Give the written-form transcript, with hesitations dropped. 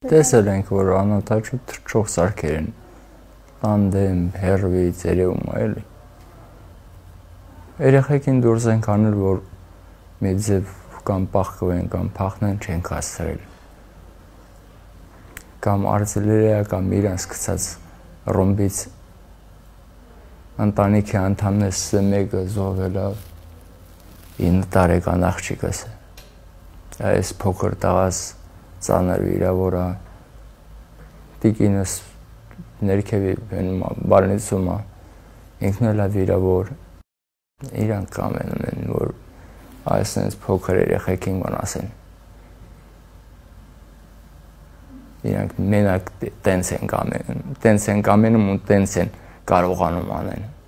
Տեսել ենք, որ անօթաչու թռչող սարքեր են, տանդեմ, հերվի, ծերևում, էլի։ Երեխեքին դուրս ենք անել, որ մի ձև կամ պախկվեն, կամ փախնեն չենք հասցրել։ Կամ արձելերեա կամ իրանց գցած ռոմբից ընտանիքի անդամներս մեկը զոհվել է 9 տարեկան աղջիկս։ Այս փոքր տղաս ծանր վիրավոր է, տիկինս ներքևի բալնիցում է, ինքն էլ է վիրավոր, իրանք կամենում են, որ այսպես փոքր երեխեքին վնասեն։ Իրանք մենակ տենց են կամենում ու տենց են կարողանում անեն։